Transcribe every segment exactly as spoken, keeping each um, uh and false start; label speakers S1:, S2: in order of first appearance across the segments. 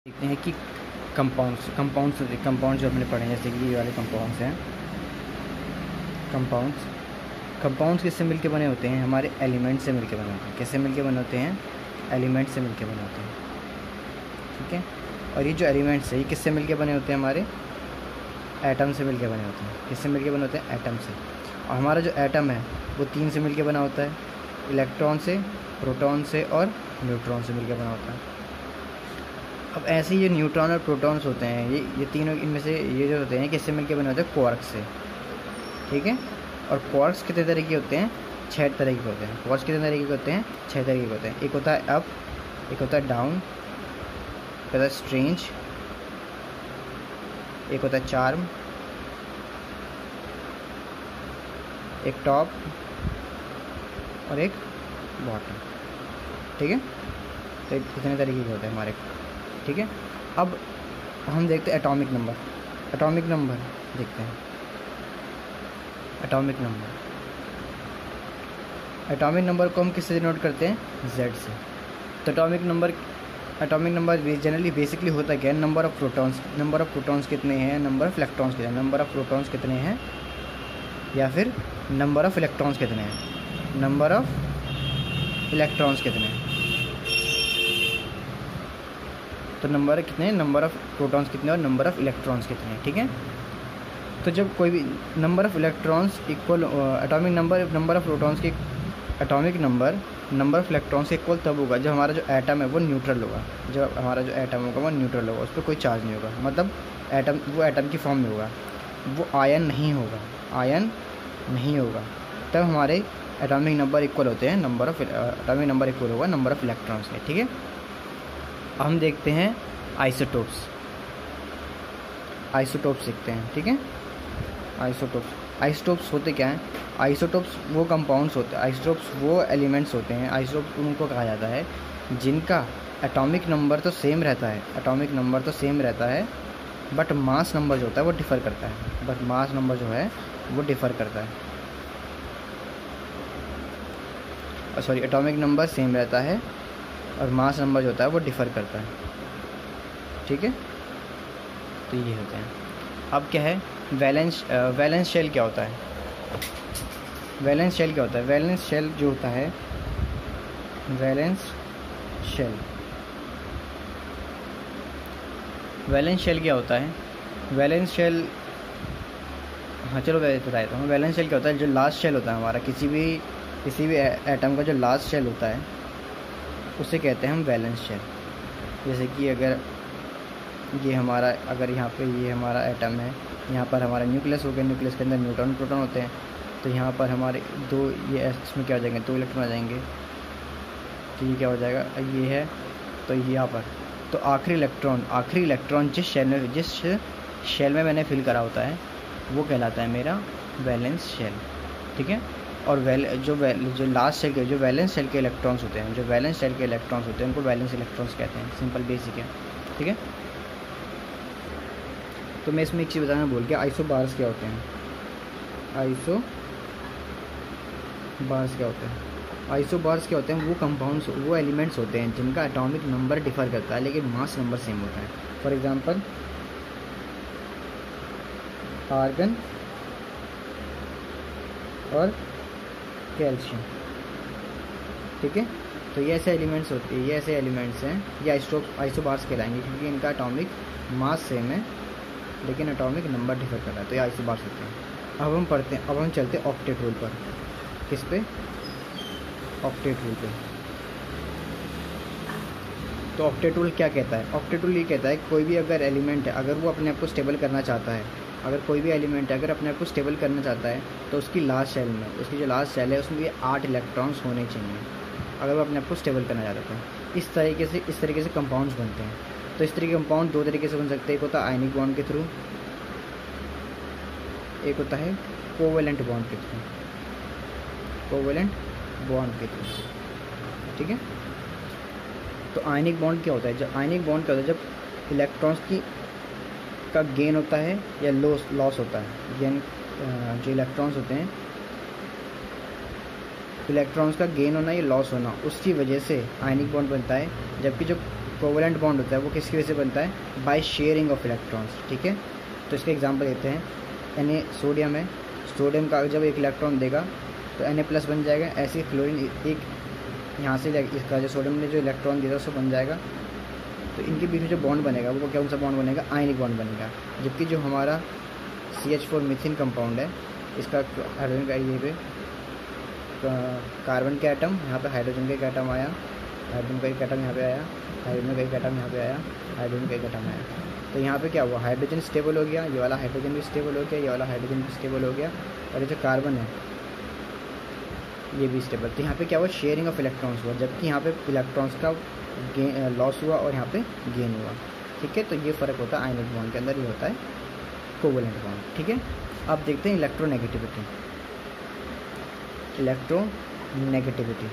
S1: देखते हैं कि कंपाउंड्स कंपाउंड्स कंपाउंड जो हमने पढ़े हैं, जैसे कि ये वाले कंपाउंड्स हैं। कंपाउंड्स कंपाउंड्स किससे मिलके बने होते हैं? हमारे एलिमेंट से मिलके बने होते हैं। किससे मिलके बने होते हैं? एलिमेंट से मिलके बने होते हैं। ठीक है। और ये जो एलिमेंट्स है ये किससे मिलके बने होते हैं? हमारे एटम से मिलके बने होते हैं। किससे मिलके बने होते हैं? एटम से। और हमारा जो एटम है वो तीन से मिलके बना होता है, इलेक्ट्रॉन से, प्रोटॉन से और न्यूट्रॉन से मिलके बना होता है। अब ऐसे ये न्यूट्रॉन और प्रोटॉन्स होते हैं, ये ये तीनों इनमें से ये जो होते हैं किससे मिलके बने होते हैं? क्वार्क से। ठीक है। और क्वार्क्स कितने तरह के होते हैं? छः तरह के होते हैं। क्वार्क्स कितने तरह के होते हैं? छः तरह के होते हैं। एक होता है अप, एक होता है डाउन, एक होता है स्ट्रेंज, एक होता है चार्म, एक टॉप और एक बॉटम। ठीक है। तो इतने तरीके के होते हैं हमारे। ठीक है। अब हम देखते हैं एटॉमिक नंबर। एटॉमिक नंबर देखते हैं। एटॉमिक नंबर एटॉमिक नंबर को हम किससे डिनोट करते हैं? जेड से। तो atomic number atomic number generally basically होता क्या है? Number of protons. Number of protons कितने हैं, नंबर ऑफ इलेक्ट्रॉन्स कितने हैं, नंबर ऑफ प्रोटॉन्स कितने हैं, या फिर नंबर ऑफ इलेक्ट्रॉन्स कितने हैं, नंबर ऑफ इलेक्ट्रॉन्स कितने हैं। तो नंबर कितने हैं? नंबर ऑफ प्रोटॉन्स कितने और नंबर ऑफ इलेक्ट्रॉन्स कितने हैं। ठीक है। तो जब कोई भी number of electrons equal atomic number number of protons के atomic number number of electrons equal तब होगा जब हमारा जो एटम है वो न्यूट्रल होगा। जब हमारा जो एटम होगा वो न्यूट्रल होगा, उस पर कोई चार्ज नहीं होगा, मतलब एटम वो एटम की फॉर्म में होगा, वो आयन नहीं होगा, आयन नहीं होगा। तब हमारे एटॉमिक नंबर इक्वल होते हैं number of atomic number equal होगा नंबर ऑफ इलेक्ट्रॉन्स के। ठीक है। अब हम देखते हैं आइसोटोप्स। आइसोटोप्स देखते हैं। ठीक है। आइसोटोप्स आइसोटोप्स होते क्या हैं? आइसोटोप्स वो कंपाउंड्स होते हैं, आइसोटोप्स वो एलिमेंट्स होते हैं, आइसोटोप्स उनको कहा जाता है जिनका एटॉमिक नंबर तो सेम रहता है, एटॉमिक नंबर तो सेम रहता है, बट मास नंबर जो होता है वो डिफ़र करता है, बट मास नंबर जो है वो डिफ़र करता है। सॉरी, एटॉमिक नंबर सेम रहता है और मास नंबर जो होता है वो डिफ़र करता है। ठीक है। तो ये होते हैं। अब क्या है? वैलेंस वैलेंस शेल क्या होता है? वैलेंस शेल क्या होता है? वैलेंस शेल जो होता है, वैलेंस शेल वैलेंस शेल क्या होता है? वैलेंस शेल हाँ चलो मैं बता देता हूँ। वैलेंस शेल क्या होता है? जो लास्ट शेल होता है हमारा, किसी भी किसी भी एटम का जो लास्ट शेल होता है उसे कहते हैं हम वैलेंस शेल। जैसे कि अगर ये हमारा अगर यहाँ पे ये हमारा एटम है, यहाँ पर हमारा न्यूक्लियस हो गया, न्यूक्लियस के अंदर न्यूट्रॉन प्रोटॉन होते हैं, तो यहाँ पर हमारे दो ये इसमें क्या हो जाएंगे? दो इलेक्ट्रॉन आ जाएंगे। तो ये क्या हो जाएगा? ये है तो यहाँ पर तो आखिरी इलेक्ट्रॉन आखिरी इलेक्ट्रॉन जिस शेल में जिस शेल में मैंने फिल करा होता है वो कहलाता है मेरा वैलेंस शेल। ठीक है। और वैल जो वैल जो लास्ट शेल के जो वैलेंस शेल के इलेक्ट्रॉन्स होते हैं जो वैलेंस शेल के इलेक्ट्रॉन्स होते हैं उनको वैलेंस इलेक्ट्रॉन्स कहते हैं। सिंपल बेसिक है। ठीक है। तो मैं इसमें एक चीज़ बताना भूल गया, आइसोबार्स क्या होते हैं? आइसो बार्स क्या होते हैं? आइसोबार्स क्या होते हैं? वो कंपाउंड्स वो एलिमेंट्स होते हैं जिनका एटॉमिक नंबर डिफ़र करता है लेकिन मास नंबर सेम होता है। फॉर एग्जांपल आर्गन और कैल्शियम। ठीक है। तो ये ऐसे एलिमेंट्स होते हैं ये ऐसे एलिमेंट्स हैं ये आइसो आइसोबार्स कहलाएंगे क्योंकि इनका एटॉमिक मास सेम है लेकिन एटॉमिक नंबर डिफर कर रहा है, तो ये आइसोबार्स होते हैं। अब हम पढ़ते हैं अब हम चलते हैं ऑक्टेट रूल पर। किस पे? ऑक्टेट रूल पे। तो ऑक्टेट रूल क्या कहता है? ऑक्टेट रूल ये कहता है कोई भी अगर एलिमेंट है, अगर वो अपने आप को स्टेबल करना चाहता है, अगर कोई भी एलिमेंट है अगर अपने आप को स्टेबल करना चाहता है तो उसकी लास्ट शेल में उसकी जो लास्ट शेल है उसमें ये आठ इलेक्ट्रॉन्स होने चाहिए अगर वो अपने आप को स्टेबल करना चाहता है। इस तरीके से इस तरीके से कंपाउंड्स बनते हैं। तो इस तरीके के कंपाउंड दो तरीके से बन सकते हैं। एक होता है आयनिक बॉन्ड के थ्रू, एक होता है कोवेलेंट बॉन्ड के थ्रू कोवेलेंट बॉन्ड के थ्रू। ठीक है। तो आयनिक बॉन्ड क्या होता है? जब आयनिक बॉन्ड क्या होता है? जब इलेक्ट्रॉन्स की का गेन होता है या लॉस लॉस होता है। गेन जो इलेक्ट्रॉन्स होते हैं इलेक्ट्रॉन्स का गेन होना या लॉस होना, उसकी वजह से आयनिक बॉन्ड बनता है। जबकि जो कोवलेंट बॉन्ड होता है वो किसकी वजह से बनता है? By sharing of electrons. ठीक है, तो इसके एग्जांपल देते हैं। एन ए सोडियम है, सोडियम का जब एक इलेक्ट्रॉन देगा तो एन ए प्लस बन जाएगा। ऐसे ही क्लोरीन एक यहाँ से इसका जो सोडियम ने जो इलेक्ट्रॉन दिया उसको बन जाएगा। तो इनके बीच में जो बॉन्ड बनेगा वो कौन सा बॉन्ड बनेगा? आयनिक बॉन्ड बनेगा। जबकि जो हमारा C H four methane compound है, इसका हाइड्रोजन का ये पे कार्बन के एटम, यहाँ पे हाइड्रोजन का एक एटम आया, हाइड्रोजन का एक एटम यहाँ पे आया, हाइड्रोजन का एक एटम यहाँ पे आया, हाइड्रोजन का एक एटम आया। तो यहाँ पे क्या हुआ? हाइड्रोजन स्टेबल हो गया, ये वाला हाइड्रोजन भी स्टेबल हो गया, ये वाला हाइड्रोजन भी स्टेबल हो गया, और ये जो कार्बन है ये भी स्टेबल। तो यहाँ पे क्या हुआ? शेयरिंग ऑफ इलेक्ट्रॉन्स हुआ। जबकि यहाँ पे इलेक्ट्रॉन्स का गेन लॉस हुआ और यहाँ पे गेन हुआ। ठीक है, तो ये फ़र्क होता है आयनिक बॉन्ड के अंदर, ये होता है कोवलेंट बॉन्ड। ठीक है, अब देखते हैं इलेक्ट्रोनेगेटिविटी। इलेक्ट्रोनेगेटिविटी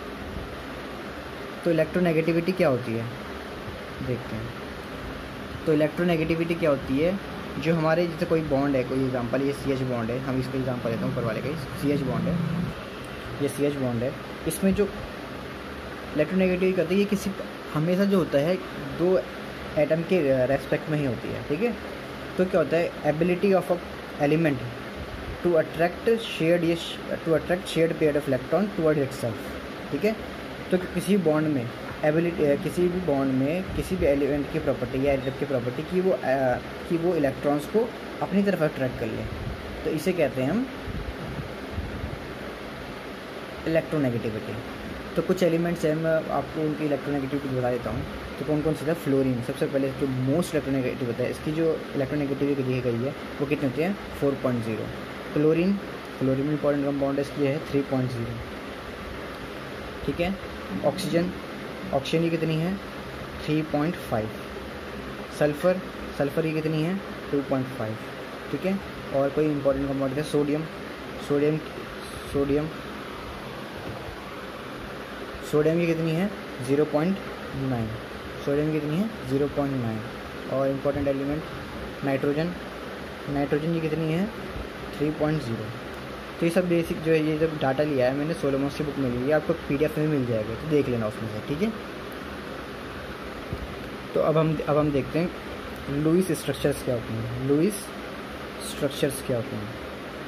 S1: तो इलेक्ट्रोनेगेटिविटी क्या होती है देखते हैं। तो इलेक्ट्रोनेगेटिविटी क्या होती है? जो हमारे जैसे कोई बॉन्ड है, कोई एग्जांपल ये सी एच बॉन्ड है, हम इसका एग्जांपल लेते हैं ऊपर वाले का, सी एच बॉन्ड है, ये सी एच बॉन्ड है। इसमें जो इलेक्ट्रोनेगेटिविटी करती है, ये किसी हमेशा जो होता है दो एटम के रेस्पेक्ट में ही होती है। ठीक है, तो क्या होता है? Ability of a element to attract shared ये to attract shared pair of electron toward itself. ठीक है, तो किसी बॉन्ड में एबिलिटी, किसी भी बॉन्ड में किसी भी एलिमेंट की प्रॉपर्टी या एटम की प्रॉपर्टी की वो आ, कि वो इलेक्ट्रॉन्स को अपनी तरफ अट्रैक्ट कर ले, तो इसे कहते हैं हम इलेक्ट्रोनेगेटिविटी। तो कुछ एलिमेंट्स हैं, मैं आपको उनकी इलेक्ट्रोनेगेटिविटी बता देता हूँ। तो कौन कौन सी है? फ्लोरीन सबसे पहले जो मोस्ट इलेक्ट्रोनेगेटिव होता है, इसकी जो इलेक्ट्रोनेगेटिविटी दी गई है वो कितनी होती है? Four point zero. Chlorine, chlorine में इंपॉर्टेंट कंपाउंड है, इसकी है थ्री पॉइंट ज़ीरो। ठीक है, ऑक्सीजन, ऑक्सीजन की कितनी है? Three point five. Sulphur, sulphur की कितनी है? Two point five. ठीक है, और कोई इंपॉर्टेंट कंपाउंड है सोडियम, सोडियम सोडियम सोडियम की कितनी है? Zero point nine. सोडियम की कितनी है? Zero point nine. और इंपॉर्टेंट एलिमेंट नाइट्रोजन, नाइट्रोजन की कितनी है? Three point zero. तो ये सब बेसिक जो है, ये जब डाटा लिया है मैंने सोलोमॉस की बुक में लिया है, आपको पीडीएफ में मिल जाएगा, तो देख लेना उसमें से। ठीक है, तो अब हम अब हम देखते हैं लुईस स्ट्रक्चर्स क्या होते हैं। लुईस स्ट्रक्चर्स क्या होते हैं?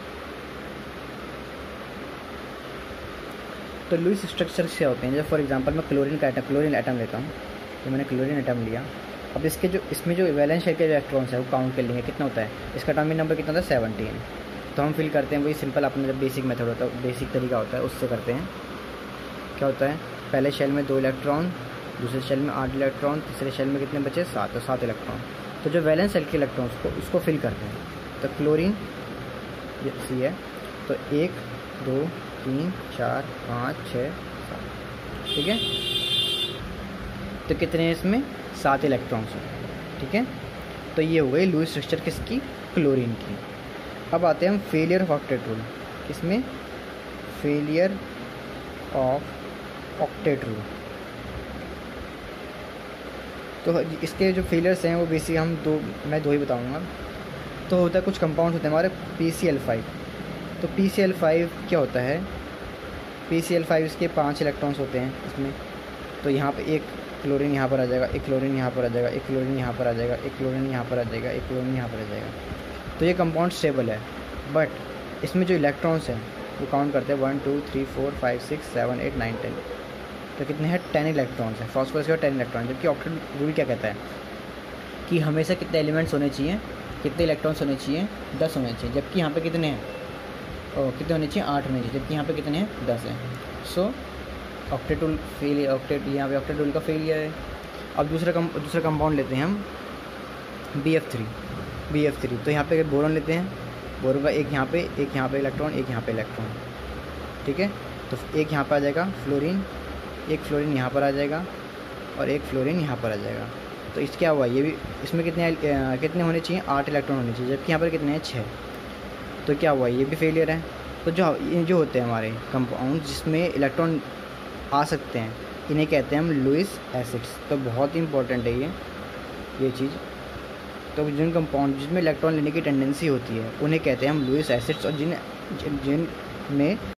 S1: तो लुईस स्ट्रक्चर्स क्या होते हैं? जैसे फॉर एग्जांपल मैं क्लोरीन का एटम क्लोरीन एटम लेता हूँ, तो मैंने क्लोरीन एटम लिया। अब इसके जो इसमें जो वैलेंस शेल के जो इलेक्ट्रॉन्स है वो काउंट कर लेंगे, कितना होता है? इसका एटॉमिक नंबर कितना होता है? सेवनटीन। तो हम फिल करते हैं वही सिंपल अपना जब बेसिक मेथड होता है, बेसिक तरीका होता है, उससे करते हैं। क्या होता है? पहले शेल में दो इलेक्ट्रॉन, दूसरे शेल में आठ इलेक्ट्रॉन, तीसरे शेल में कितने बचे? सात। तो सात इलेक्ट्रॉन। तो जो वैलेंस शेल के इलेक्ट्रॉन्स को उसको फिल करते हैं। तो क्लोरीन सी है, तो एक, दो, तीन, चार, पाँच, छः, सात। ठीक है, तो कितने हैं इसमें? सात इलेक्ट्रॉन्स हैं। ठीक है, तो ये हो गई लुईस स्ट्रक्चर किसकी? क्लोरीन की। अब आते हैं हम फेलियर ऑफ ऑक्टेट रूल। किसमें? Failure of octet rule. तो इसके जो फेलियर्स हैं वो बेसिक हम दो मैं दो ही बताऊंगा। तो होता है कुछ कंपाउंड होते हैं हमारे पी सी एल फाइव। तो पी सी एल फाइव क्या होता है? पी सी एल फाइव इसके पाँच इलेक्ट्रॉन्स होते हैं इसमें। तो यहाँ पे एक क्लोरीन यहाँ पर आ जाएगा, एक क्लोरीन यहाँ पर आ जाएगा, एक क्लोरीन यहाँ पर आ जाएगा, एक क्लोरीन यहाँ पर आ जाएगा, एक क्लोरीन यहाँ पर आ जाएगा। तो ये कंपाउंड स्टेबल है, बट इसमें जो इलेक्ट्रॉन्स हैं वो काउंट करते हैं one two three four five six seven eight nine ten. तो कितने हैं? टेन इलेक्ट्रॉन्स हैं। फॉस्फोरस के टेन इलेक्ट्रॉन। जबकि ऑक्टेट रूल क्या कहता है कि हमेशा कितने एलिमेंट्स होने चाहिए, कितने इलेक्ट्रॉन्स होने चाहिए? दस होने चाहिए। जबकि यहाँ पे कितने हैं? ओ, कितने होने चाहिए? आठ होने चाहिए। जबकि यहाँ पे कितने हैं? दस हैं। So octet rule failure, octet यहाँ पे ऑक्टेट रूल का फेलियर है। अब दूसरा कम दूसरा कंपाउंड लेते हैं हम B F three. B F three तो यहाँ पे बोरॉन लेते हैं, बोरॉन का एक यहाँ पे, एक यहाँ पे इलेक्ट्रॉन, एक यहाँ पे इलेक्ट्रॉन। ठीक है, तो एक यहाँ पर आ जाएगा फ्लोरीन, एक फ्लोरीन यहाँ पर आ जाएगा और एक फ्लोरीन यहाँ पर आ जाएगा। तो इस क्या हुआ? ये भी इसमें कितने कितने होने चाहिए? आठ इलेक्ट्रॉन होने चाहिए। जबकि यहाँ पर कितने हैं? छः। तो क्या हुआ? ये भी फेलियर है। तो जो ये जो होते हैं हमारे कंपाउंड जिसमें इलेक्ट्रॉन आ सकते हैं, इन्हें कहते हैं हम लुईस एसिड्स। तो बहुत ही इंपॉर्टेंट है ये ये चीज़। तो जिन कंपाउंड जिसमें इलेक्ट्रॉन लेने की टेंडेंसी होती है उन्हें कहते हैं हम लुईस एसिड्स, और जिन जिन में